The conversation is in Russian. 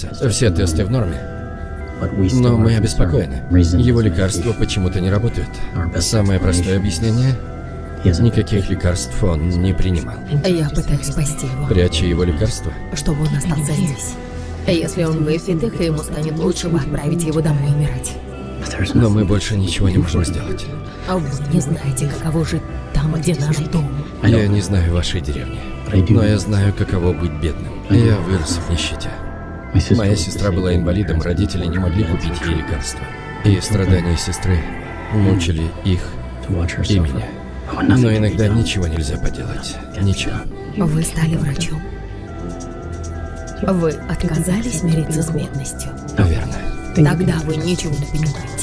находится. Все тесты в норме. Но мы обеспокоены. Его лекарства почему-то не работают. Самое простое объяснение – никаких лекарств он не принимал. Я пытаюсь спасти его, Пряча его лекарства? чтобы он остался здесь. Если он выпьет их, и ему станет лучше, вы отправите его домой умирать. Но мы больше ничего не можем сделать. А вы не знаете, каково жить там, где наш дом. Я не знаю вашей деревни, но я знаю, каково быть бедным. Я вырос в нищете. Моя сестра была инвалидом, родители не могли купить ей лекарства. И страдания сестры мучили их и меня. Но иногда ничего нельзя поделать. Ничего. Вы стали врачом. Вы отказались мириться с бедностью. Верно. Тогда вы ничего не понимаете.